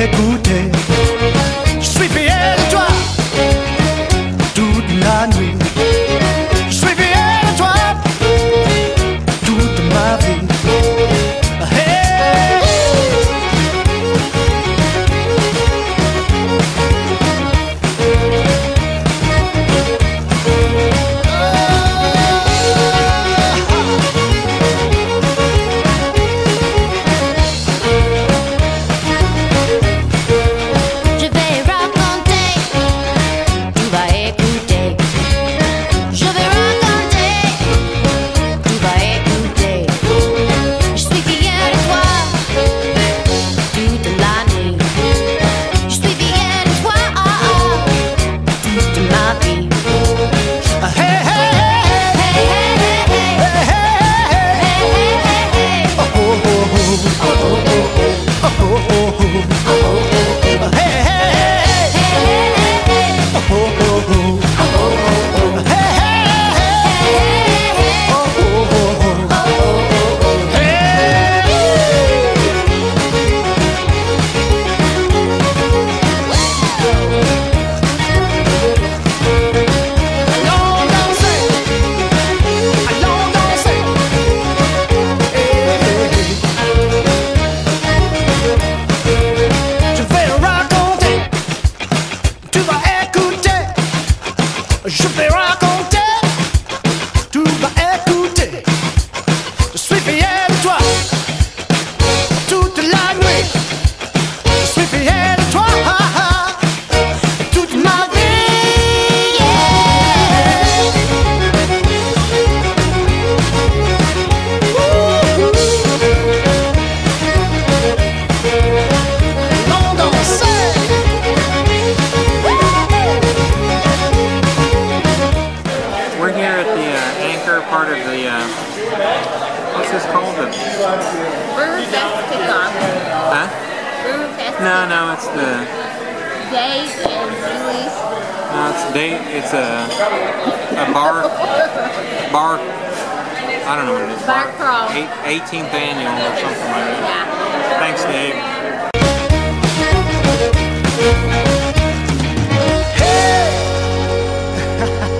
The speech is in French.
écouter. Je suis fier de toi toute la nuit. Je suis fier de toi toute ma vie. Hey. Je vais raconter, tu vas écouter. Je suis fier de toi toute la nuit. Je suis fier de toi toute ma vie. Allons danser. We're here at the anchor part of the, what's this called? The Brewer Fest kickoff. huh? Brewer Fest. No, it's the, Dave and Julie's. no, it's a bar, I don't know what it is. Bar crawl. 18th annual or something like that. Yeah. Thanks, Dave. Hey.